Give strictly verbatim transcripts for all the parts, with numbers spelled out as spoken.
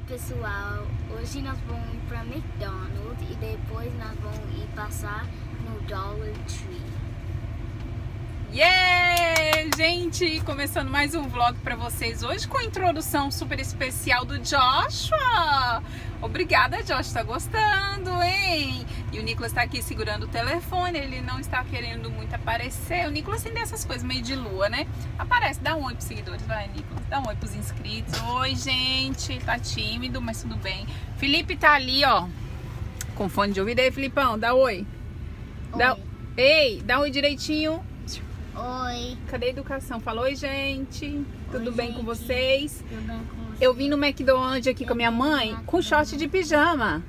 pessoal, hoje nós vamos ir para McDonald's e depois nós vamos ir passar no Dollar Tree. Yeah! Gente, começando mais um vlog pra vocês hoje com a introdução super especial do Joshua. Obrigada, Josh, tá gostando, hein? E o Nicolas tá aqui segurando o telefone, ele não está querendo muito aparecer. O Nicolas tem dessas coisas meio de lua, né? Aparece, dá um oi pros seguidores, vai, Nicolas. Dá um oi pros inscritos. Oi, gente, tá tímido, mas tudo bem. Felipe tá ali, ó, com fone de ouvido. Aí, Filipão, dá oi. Dá... Oi. Ei, dá um oi direitinho. Oi. Cadê a educação? Fala, oi, gente. Tudo Oi, bem gente. com vocês? Tudo bem com você? Eu vim no McDonald's aqui com a minha mãe com short de pijama.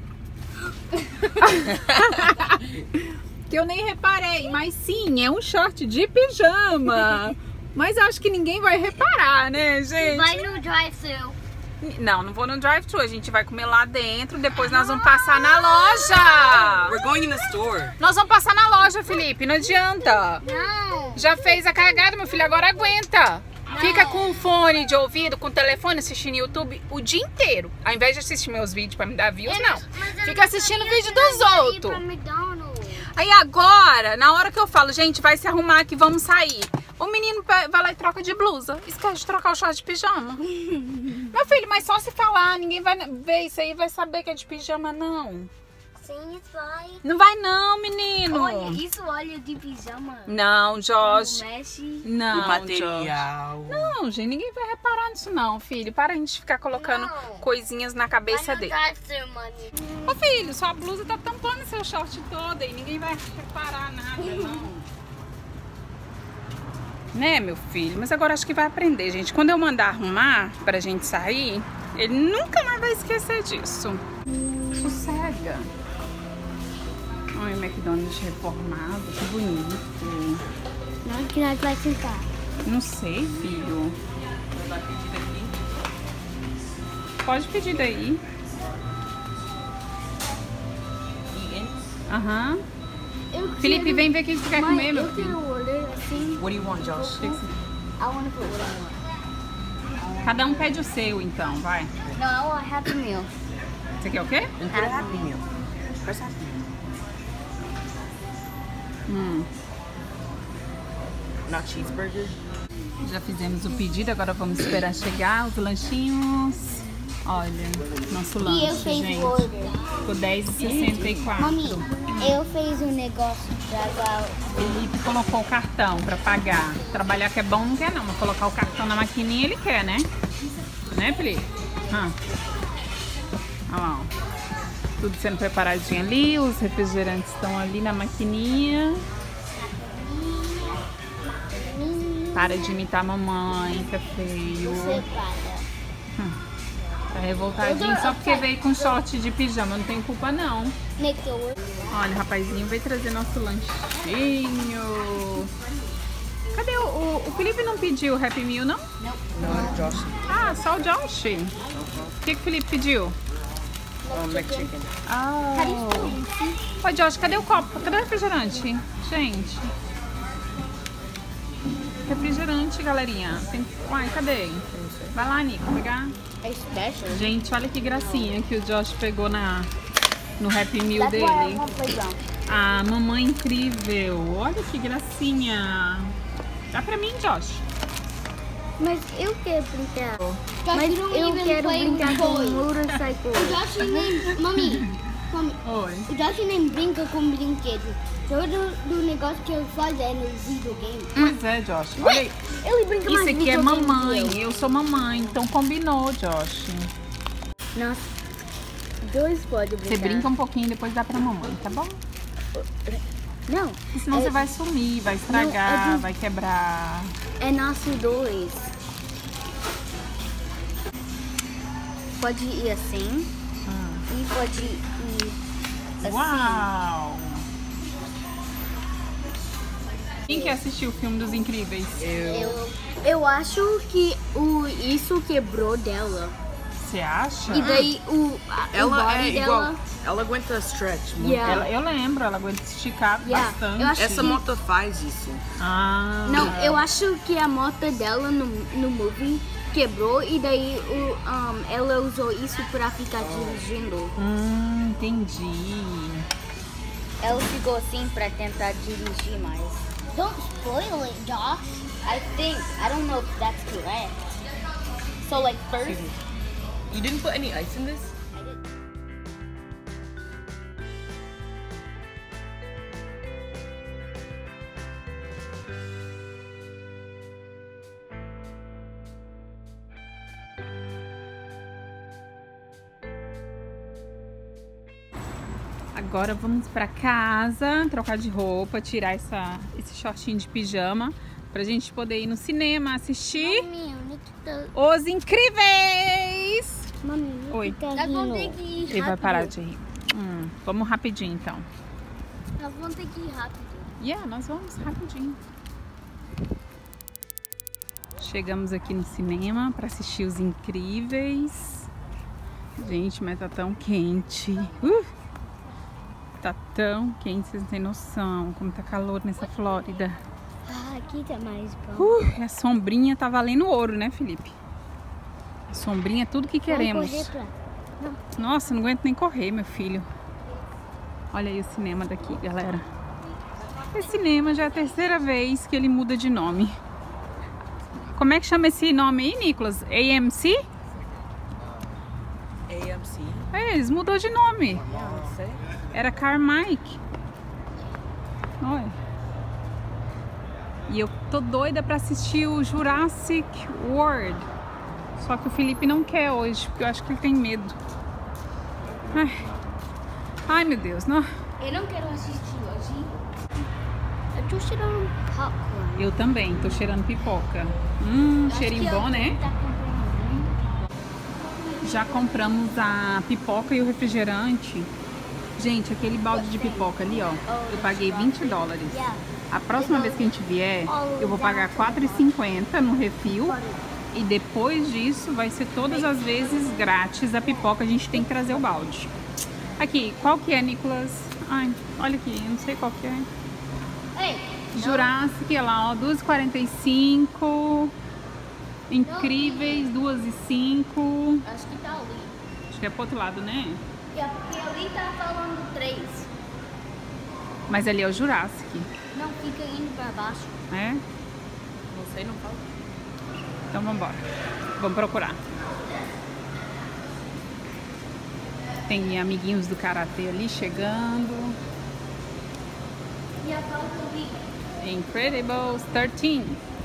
Que eu nem reparei, mas sim, é um short de pijama. Mas acho que ninguém vai reparar, né, gente? Vai no drive-thru. Não, não vou no drive-thru, a gente vai comer lá dentro, depois nós vamos passar na loja. We're going in the store. Nós vamos passar na loja, Felipe, não adianta. Não. Já fez a cagada, meu filho, agora aguenta. Fica com o fone de ouvido, com o telefone assistindo YouTube o dia inteiro. Ao invés de assistir meus vídeos pra me dar views, não. Fica assistindo o vídeo dos outros. Aí agora, na hora que eu falo, gente, vai se arrumar aqui, vamos sair. O menino vai lá e troca de blusa. Esquece de trocar o short de pijama. Meu filho, mas só se falar, ninguém vai ver isso aí e vai saber que é de pijama, não. Sim, isso vai. Não vai não, menino. Olha, isso olha de pijama. Não, Josh. Não mexe. Não, O material. Josh. Não, gente, ninguém vai reparar nisso não, filho. Para a gente ficar colocando Não. coisinhas na cabeça Vai no dele. drive-thru, money. Ô filho, sua blusa tá tampando seu short todo e ninguém vai reparar nada, não. Né, meu filho? Mas agora acho que vai aprender, gente. Quando eu mandar arrumar pra gente sair, ele nunca mais vai esquecer disso. Sossega. Olha o McDonald's reformado, que bonito. Onde que nós vai sentar? Não sei, filho. Pode pedir daí. Aham. Eu Felipe, quero- vem ver o que você quer Mãe, comer, meu eu filho. quero olhar assim. What do you want, Josh? I want to put what I want. Cada um pede o seu, então, vai. No, I want Happy Meal. Você quer o quê? And put a Happy Meal. Press Happy Meal. Hum. Not cheeseburger. Já fizemos o pedido, agora vamos esperar chegar os lanchinhos. Olha, nosso E eu lanche, fiz gente. o order. Ficou dez e sessenta e quatro. Mami, eu fiz um negócio pra dar. Felipe colocou o cartão pra pagar. Trabalhar que é bom não quer não, mas colocar o cartão na maquininha ele quer, né? Né, Felipe? Ah. Olha lá, ó. Tudo sendo preparadinho ali, os refrigerantes estão ali na maquininha. Para de imitar a mamãe, que é feio. Separa. Tá revoltadinho só porque veio com short de pijama, não tem culpa não. Make the order. Olha, o rapazinho veio trazer nosso lanchinho. Cadê o, o, o Felipe não pediu o Happy Meal, não? No, Josh. Ah, só o Josh. O que, que o Felipe pediu? Oh, McChicken. Ah. Ô, Josh, cadê o copo? Cadê o refrigerante? Gente. Refrigerante, galerinha. Tem... Uai, cadê? Vai lá, Nico, pegar. É special. Gente, olha que gracinha que o Josh pegou na, no Happy Meal That's why I dele. want playground. Ah, mamãe incrível. Olha que gracinha. Dá pra mim, Josh. Mas eu quero brincar. Josh, Mas you don't eu even quero play brincar with com toys. motorcycle. O Josh nem... Mami, mami, Oi. o Josh nem brinca com brinquedo. Todo do negócio que ele faz é no videogame. Pois é, Josh. Olha aí. Ele brinca mais Isso aqui é videogame que mamãe. Eu sou mamãe. Então combinou, Josh. eu. Nossa, dois podem brincar. Você brinca um pouquinho e depois dá pra mamãe, tá bom? Não, Porque senão é, você vai sumir, vai estragar, Não, é do- vai quebrar. é nosso dois. Pode ir assim Ah. e pode ir assim. Uau! Quem quer assistir o filme dos Incríveis? Eu, eu acho que o, isso quebrou dela. Você acha? E daí o, a, o Ela body é igual. dela. Ela aguenta stretch muito. Yeah. Ela- eu lembro, ela aguenta esticar Yeah, bastante. eu acho Essa que- moto faz isso. Ah. Não, eu acho que a moto dela no, no movie quebrou e daí o, um, ela usou isso pra ficar dirigindo. Hum, entendi. Ela ficou assim pra tentar dirigir mais. Don't spoil it, Josh. I think, I don't know if that's correct. So like first, You didn't put any ice in this? Agora vamos pra casa, trocar de roupa, tirar essa, esse shortinho de pijama pra gente poder ir no cinema assistir Mami, onde que tá? Os Incríveis! Mami, onde Oi. que tá nós vamos ter rindo? que ir rápido. Ele vai parar de rir. Hum, vamos rapidinho então. Nós vamos ter que ir rápido. Yeah, nós vamos rapidinho. Chegamos aqui no cinema pra assistir Os Incríveis. Gente, mas tá tão quente. Uh! Tá tão quente, vocês não têm noção como tá calor nessa Flórida. Ah, aqui tá mais bom. Uh, a sombrinha tá valendo ouro, né, Felipe? A sombrinha é tudo que queremos. Vamos correr pra... Nossa, não aguento nem correr, meu filho. Olha aí o cinema daqui, galera. Esse cinema já é a terceira vez que ele muda de nome. Como é que chama esse nome aí, Nicolas? A M C? A M C. É, eles mudou de nome. Yeah, let's say. Era Carmike. Olha. E eu tô doida pra assistir o Jurassic World. Só que o Felipe não quer hoje, porque eu acho que ele tem medo. Ai, Ai meu Deus, não. Eu não quero assistir hoje. Eu tô cheirando popcorn. Eu também, tô cheirando pipoca. Hum, Acho cheirinho que bom, eu- né? Tá comprando muito. Já compramos a pipoca e o refrigerante. Gente, aquele balde de pipoca ali, ó, eu paguei vinte dólares. Yeah. A próxima vez que a gente vier, eu vou pagar quatro e cinquenta no refil. E depois disso, vai ser todas as vezes grátis a pipoca. A gente tem que trazer o balde. Aqui, qual que é, Nicolas? Ai, olha aqui, eu não sei qual que é. Ei, Jurassic, olha lá, ó, duas e quarenta e cinco. Incríveis, duas e cinco. acho que tá ali. Acho que é pro outro lado, né? É porque ali tá falando três. Mas ali é o Jurassic, Não, fica indo pra baixo. né? Não sei, não fala. Então vamos embora. Vamos procurar. Tem amiguinhos do karatê ali chegando. E a falta ali. Incredibles treze.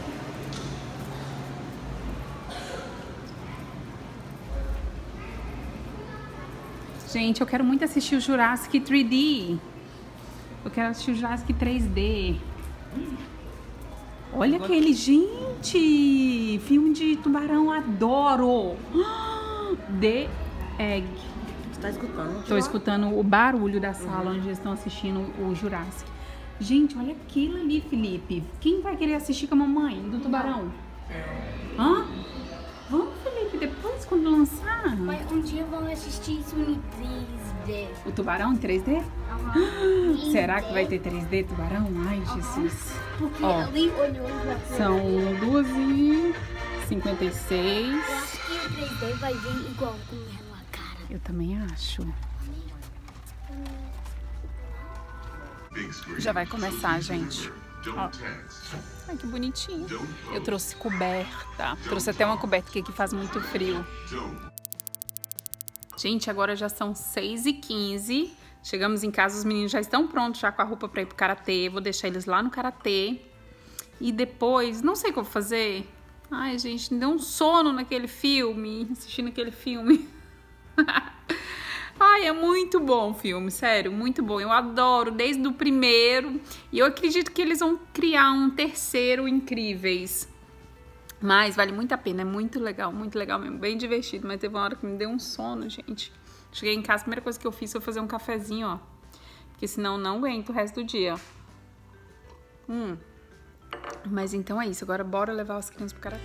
Gente, eu quero muito assistir o Jurassic três D. Eu quero assistir o Jurassic três D. Olha aquele, gente! Filme de tubarão, adoro! The Egg. Você tá escutando? Tô escutando o barulho da sala onde eles estão assistindo o Jurassic. Gente, olha aquilo ali, Felipe. Quem vai querer assistir com a mamãe do tubarão? Hã? Vamos, Felipe, depois quando lançar. Mas um dia vamos assistir isso em três D. O tubarão em três D? Aham. Será que vai ter três D tubarão? Ai, Jesus. Porque Ó, ali olhou pra são duas e cinquenta e seis. Eu acho que o três D vai vir igual com ela, cara. Eu também acho. Já vai começar, gente. Ó. Ai, que bonitinho. Eu trouxe coberta. Trouxe até uma coberta que aqui faz muito frio. Gente, agora já são seis e quinze. Chegamos em casa, os meninos já estão prontos já com a roupa pra ir pro karatê. Vou deixar eles lá no karatê. E depois, não sei o que eu vou fazer. Ai, gente, me deu um sono naquele filme. Assistindo aquele filme. Ai, é muito bom o filme, sério, muito bom. Eu adoro desde o primeiro. E eu acredito que eles vão criar um terceiro Incríveis. Mas vale muito a pena, é muito legal, muito legal mesmo. Bem divertido, mas teve uma hora que me deu um sono, gente. Cheguei em casa, a primeira coisa que eu fiz foi fazer um cafezinho, ó. Porque senão não aguento o resto do dia. Hum. Mas então é isso, agora bora levar as crianças pro karatê.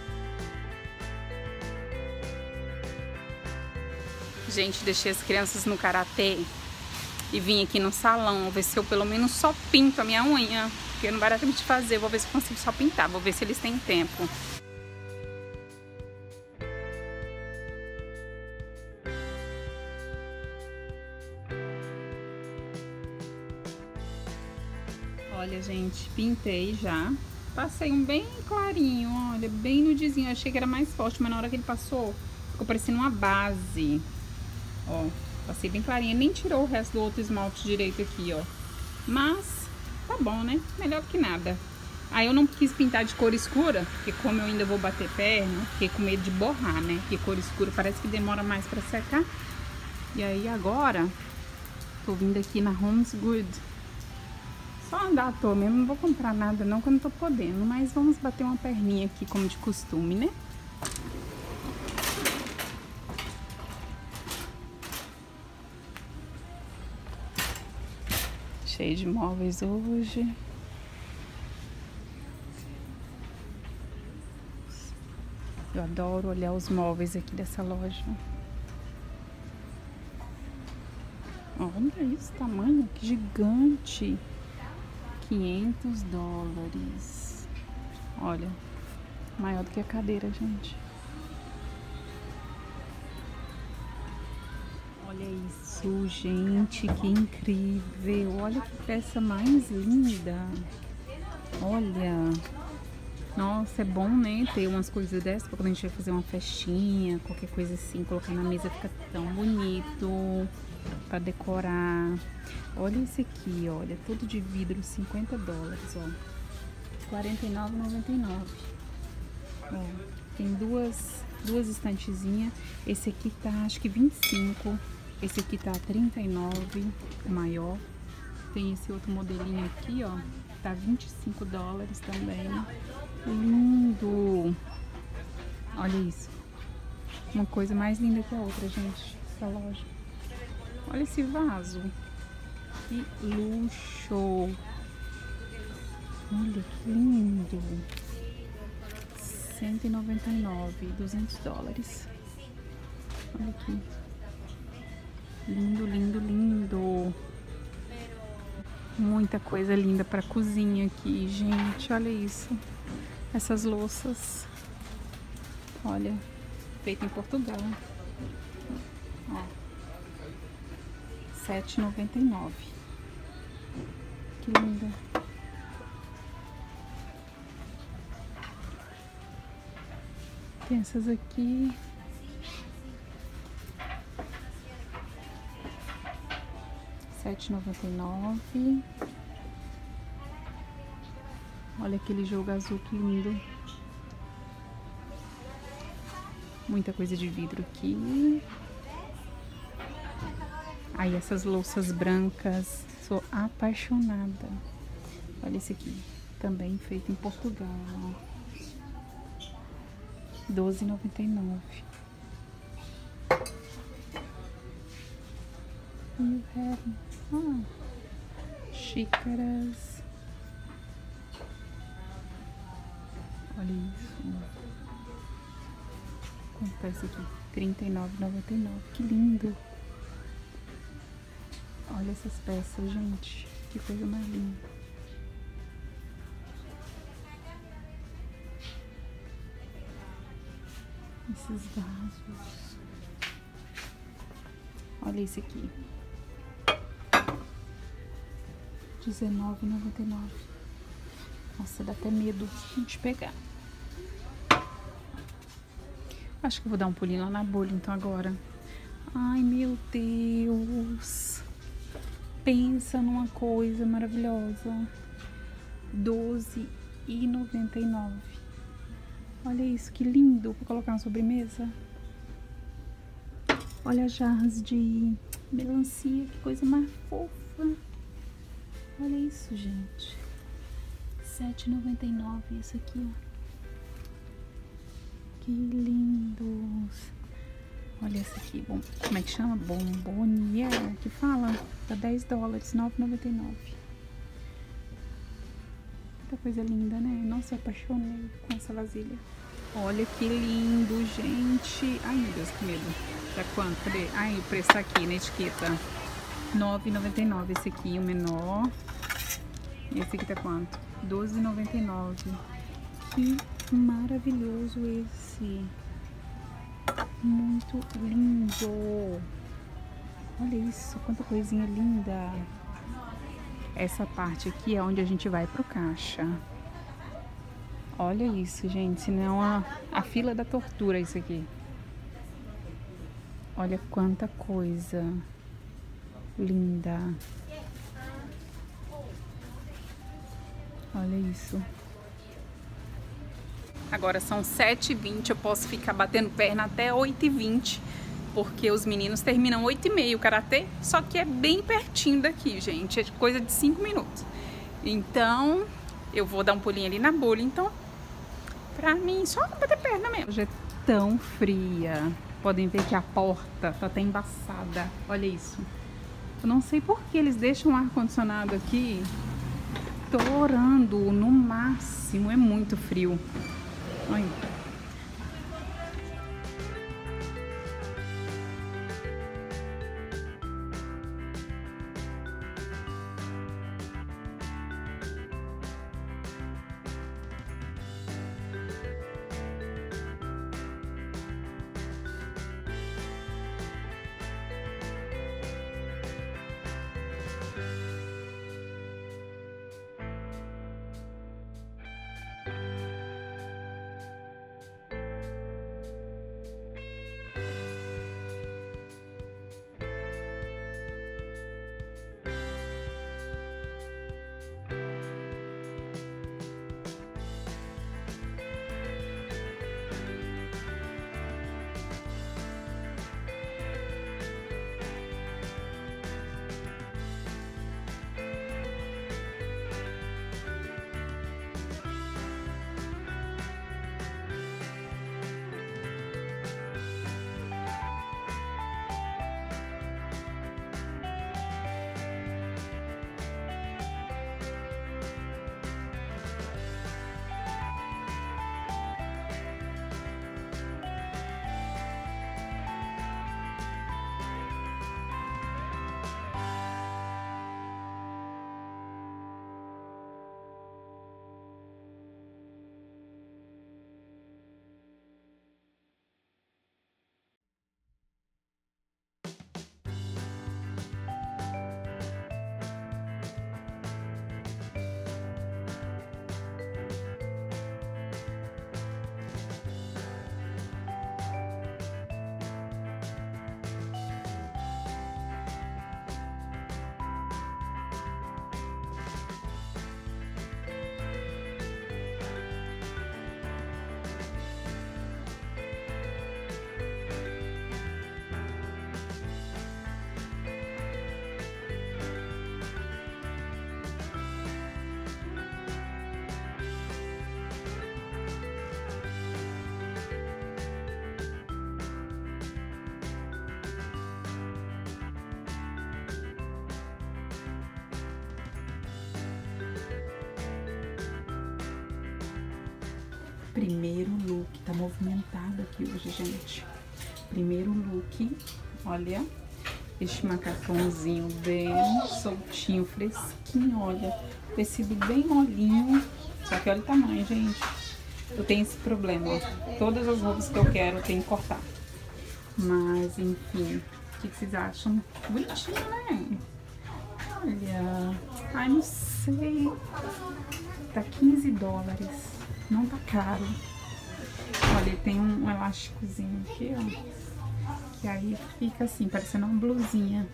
Gente, deixei as crianças no karatê e vim aqui no salão ver se eu pelo menos só pinto a minha unha, porque não vai dar tempo de fazer. Vou ver se eu consigo só pintar, vou ver se eles têm tempo. Olha, gente, pintei já. Passei um bem clarinho, olha, bem nudezinho. Eu achei que era mais forte, mas na hora que ele passou, ficou parecendo uma base. Ó, passei bem clarinho. Nem tirou o resto do outro esmalte direito aqui, ó. Mas, tá bom, né? Melhor que nada. Aí eu não quis pintar de cor escura, porque como eu ainda vou bater perna, fiquei com medo de borrar, né? Porque cor escura parece que demora mais pra secar. E aí agora, tô vindo aqui na Homes Good. Só andar à toa mesmo, não vou comprar nada não, que eu não tô podendo. Mas vamos bater uma perninha aqui, como de costume, né? Cheio de móveis hoje. Eu adoro olhar os móveis aqui dessa loja. Olha isso, tamanho, que gigante. quinhentos dólares. Olha, maior do que a cadeira, gente. Olha isso, gente, que incrível. Olha que peça mais linda. Olha. Nossa, é bom, né, ter umas coisas dessas pra quando a gente vai fazer uma festinha, qualquer coisa assim, colocar na mesa fica tão bonito pra decorar. Olha esse aqui, olha, todo de vidro, cinquenta dólares, ó, quarenta e nove reais e noventa e nove centavos. Ó, tem duas, duas estantezinhas. Esse aqui tá, acho que vinte e cinco. Esse aqui tá trinta e nove, o maior. Tem esse outro modelinho aqui, ó, tá vinte e cinco dólares também. Lindo! Olha isso. Uma coisa mais linda que a outra, gente, essa loja. Olha esse vaso. Que luxo! Olha que lindo! cento e noventa e nove, duzentos dólares. Olha aqui. Lindo, lindo, lindo! Muita coisa linda para cozinha aqui, gente. Olha isso. Essas louças. Olha, feita em Portugal. Ó. sete reais e noventa e nove centavos. Que linda. Tem essas aqui. sete reais e noventa e nove centavos. Olha aquele jogo azul, que lindo. Muita coisa de vidro aqui. Aí essas louças brancas, sou apaixonada. Olha esse aqui, também feito em Portugal. doze reais e noventa e nove centavos. You have ah, xícaras. Olha isso. Quanto tá isso aqui? trinta e nove reais e noventa e nove centavos. Que lindo. Olha essas peças, gente. Que coisa mais linda. Esses vasos. Olha esse aqui. dezenove reais e noventa e nove centavos. Nossa, dá até medo de pegar. Acho que eu vou dar um pulinho lá na bolha, então, agora. Ai, meu Deus. Pensa numa coisa maravilhosa. doze reais e noventa e nove centavos. Olha isso, que lindo para colocar na sobremesa. Olha jarras de melancia, que coisa mais fofa. Olha isso, gente. sete reais e noventa e nove centavos. Isso aqui, ó. Que lindos. Olha esse aqui. Bom, como é que chama? Bomboniere, que fala? Tá dez dólares, nove reais e noventa e nove centavos. Muita coisa linda, né? Nossa, eu apaixonei com essa vasilha. Olha que lindo, gente. Ai, meu Deus, que medo. Tá quanto? Cadê? Ai, o preço tá aqui na etiqueta. nove reais e noventa e nove centavos. Esse aqui, o menor. Esse aqui tá quanto? doze reais e noventa e nove centavos. Que maravilhoso esse. Muito lindo. Olha isso, quanta coisinha linda. Essa parte aqui é onde a gente vai pro caixa. Olha isso, gente, senão a, a fila da tortura isso aqui. Olha quanta coisa linda. Olha isso. Agora são sete e vinte, eu posso ficar batendo perna até oito e vinte, porque os meninos terminam oito e meia o karatê, só que é bem pertinho daqui, gente, é coisa de cinco minutos. Então, eu vou dar um pulinho ali na Burlington, pra mim só bater perna mesmo. Hoje é tão fria, podem ver que a porta tá até embaçada, olha isso. Eu não sei por que eles deixam o ar-condicionado aqui torando no máximo, é muito frio. Olha. Primeiro look, tá movimentado aqui hoje, gente. Primeiro look, olha, este macacãozinho bem soltinho, fresquinho, olha. Tecido bem molinho, só que olha o tamanho, gente. Eu tenho esse problema, ó. Todas as roupas que eu quero eu tenho que cortar. Mas, enfim, o que, que vocês acham? Bonitinho, né? Olha, ai, não sei. Tá quinze dólares. Não tá caro. Olha, tem um elásticozinho aqui, ó. Que aí fica assim, parecendo uma blusinha.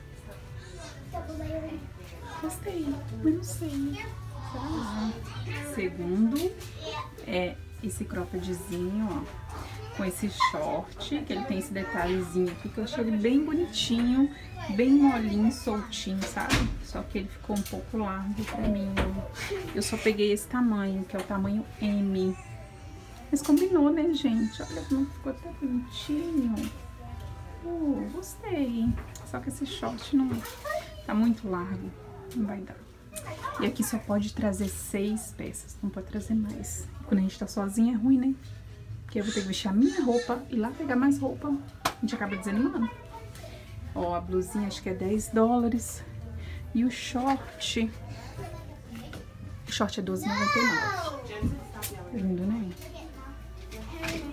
Gostei, mas não sei. Será? Segundo, é esse croppedzinho, ó. Com esse short, que ele tem esse detalhezinho aqui, que eu achei ele bem bonitinho, bem molinho, soltinho, sabe? Só que ele ficou um pouco largo pra mim. Eu só peguei esse tamanho, que é o tamanho M. Mas combinou, né, gente? Olha como ficou tão bonitinho. Uh, gostei. Só que esse short não tá muito largo, não vai dar. E aqui só pode trazer seis peças, não pode trazer mais. Quando a gente tá sozinha é ruim, né? Porque eu vou ter que vestir a minha roupa e lá pegar mais roupa. A gente acaba desanimando. Ó, a blusinha acho que é dez dólares. E o short... O short é doze reais e noventa e nove centavos. Lindo, né?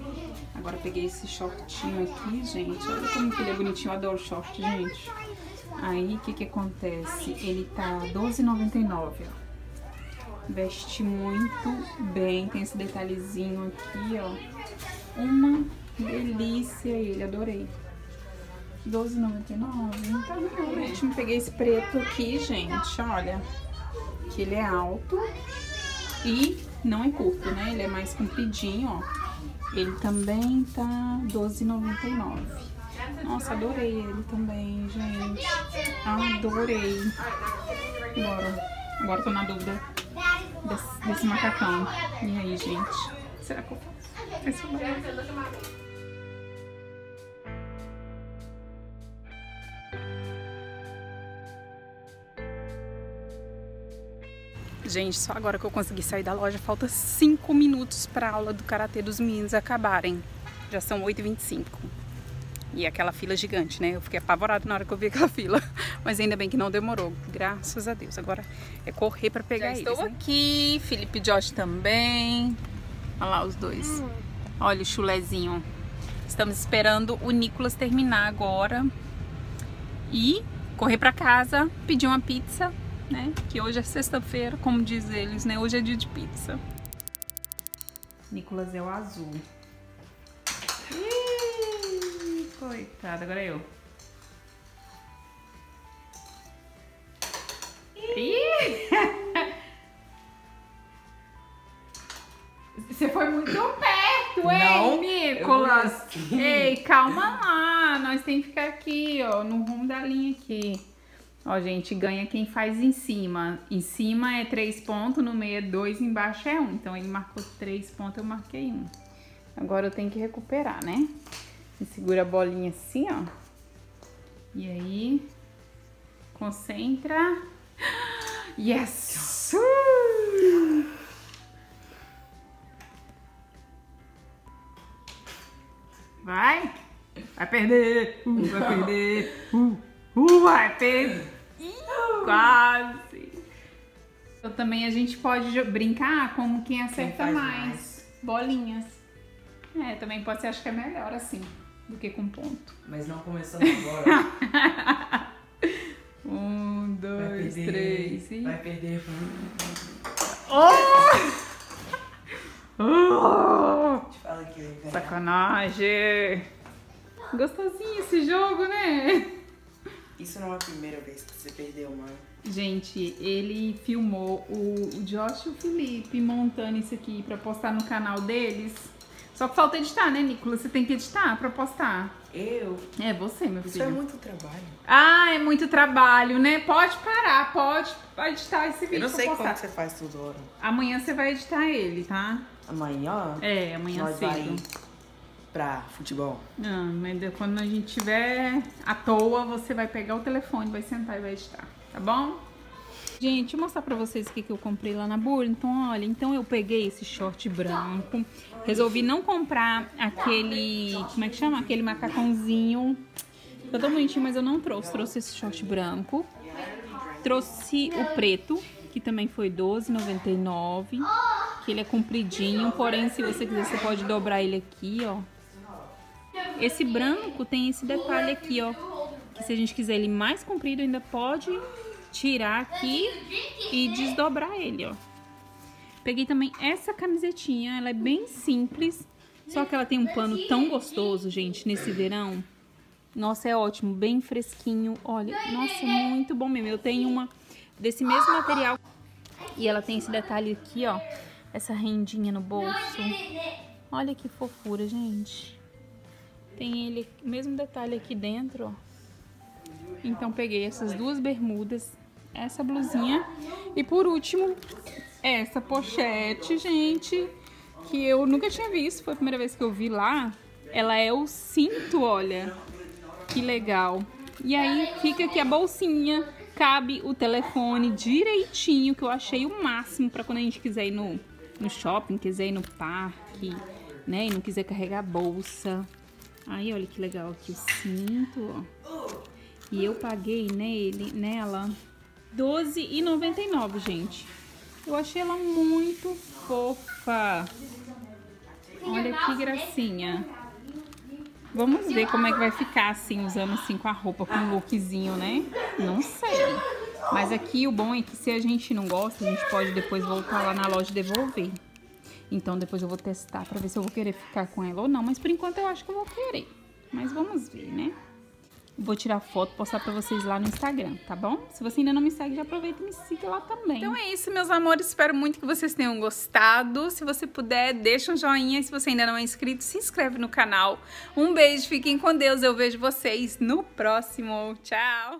Agora eu peguei esse shortinho aqui, gente. Olha como que ele é bonitinho. Eu adoro short, gente. Aí, o que que acontece? Ele tá doze e noventa e nove, ó. Veste muito bem, tem esse detalhezinho aqui, ó. Uma delícia ele, adorei. doze e noventa e nove, tá no último. Peguei esse preto aqui, gente, olha. Que ele é alto e não é curto, né? Ele é mais compridinho, ó. Ele também tá doze e noventa e nove. Nossa, adorei ele também, gente. Adorei. Agora, agora tô na dúvida desse, desse macacão. E aí, gente? Será que eu faço? Esse é Gente, só agora que eu consegui sair da loja, falta cinco minutos para a aula do Karatê dos meninos acabarem. Já são oito e vinte e cinco. E aquela fila gigante, né? Eu fiquei apavorada na hora que eu vi aquela fila. Mas ainda bem que não demorou, graças a Deus. Agora é correr para pegar eles. Já estou aqui, Felipe e Josh também. Olha lá os dois. Olha o chulezinho. Estamos esperando o Nicolas terminar agora. E correr para casa, pedir uma pizza. Né? Que hoje é sexta-feira, como diz eles, né? Hoje é dia de pizza. Nicolas é o azul. Ih, coitado, agora é eu. Ih! Você foi muito perto, hein, Nicolas? Ei, calma lá, nós temos que ficar aqui, ó, no rumo da linha aqui. Ó, gente, ganha quem faz em cima. Em cima é três pontos, no meio é dois, embaixo é um. Então ele marcou três pontos, eu marquei um. Agora eu tenho que recuperar, né? E segura a bolinha assim, ó. E aí, concentra. Yes! Vai! Vai perder! Uh, vai perder! Uh, uh, vai perder! Quase! Então também a gente pode brincar como quem acerta quem mais. mais bolinhas. É, também pode ser, acho que é melhor assim do que com ponto. Mas não começando agora. um, dois, vai três e... Vai perder. Oh! Oh! Te falo que eu sacanagem! Gostosinho esse jogo, né? Isso não é a primeira vez que você perdeu, mãe. Gente, ele filmou o Josh e o Felipe montando isso aqui pra postar no canal deles. Só que falta editar, né, Nicolas? Você tem que editar pra postar. Eu? É, você, meu filho. Isso é muito trabalho. Ah, é muito trabalho, né? Pode parar, pode editar esse vídeo. Eu não sei pra postar. como você faz tudo, hora. Amanhã você vai editar ele, tá? Amanhã? É, amanhã nós cedo. Vai pra futebol. Não, mas quando a gente tiver à toa, você vai pegar o telefone, vai sentar e vai editar, tá bom? Gente, deixa eu mostrar pra vocês o que, que eu comprei lá na Burlington. Olha, então eu peguei esse short branco. Resolvi não comprar aquele, como é que chama? Aquele macacãozinho. Tá tão bonitinho, mas eu não trouxe. Trouxe esse short branco. Trouxe o preto, que também foi doze e noventa e nove. Que ele é compridinho, porém, se você quiser, você pode dobrar ele aqui, ó. Esse branco tem esse detalhe aqui, ó. Que se a gente quiser ele mais comprido, ainda pode tirar aqui e desdobrar ele, ó. Peguei também essa camisetinha, ela é bem simples, só que ela tem um pano tão gostoso, gente, nesse verão. Nossa, é ótimo, bem fresquinho, olha, nossa, muito bom mesmo. Eu tenho uma desse mesmo material e ela tem esse detalhe aqui, ó, essa rendinha no bolso. Olha que fofura, gente. Tem ele, o mesmo detalhe aqui dentro, ó. Então peguei essas duas bermudas, essa blusinha e por último essa pochete, gente, que eu nunca tinha visto, foi a primeira vez que eu vi lá. Ela é o cinto, olha, que legal. E aí fica aqui a bolsinha, cabe o telefone direitinho, que eu achei o máximo para quando a gente quiser ir no, no shopping, quiser ir no parque, né, e não quiser carregar a bolsa. Aí olha que legal aqui o cinto, ó. E eu paguei nele, nela doze e noventa e nove, gente. Eu achei ela muito fofa. Olha que gracinha. Vamos ver como é que vai ficar assim, usando assim com a roupa, com um lookzinho, né? Não sei. Mas aqui o bom é que se a gente não gosta, a gente pode depois voltar lá na loja e devolver. Então depois eu vou testar pra ver se eu vou querer ficar com ela ou não. Mas por enquanto eu acho que eu vou querer. Mas vamos ver, né? Vou tirar foto e postar pra vocês lá no Instagram, tá bom? Se você ainda não me segue, já aproveita e me siga lá também. Então é isso, meus amores. Espero muito que vocês tenham gostado. Se você puder, deixa um joinha. Se você ainda não é inscrito, se inscreve no canal. Um beijo, fiquem com Deus. Eu vejo vocês no próximo. Tchau!